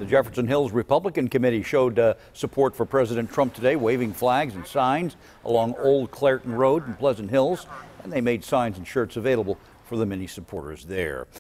The Jefferson Hills Republican Committee showed support for President Trump today, waving flags and signs along Old Clairton Road in Pleasant Hills, and they made signs and shirts available for the many supporters there.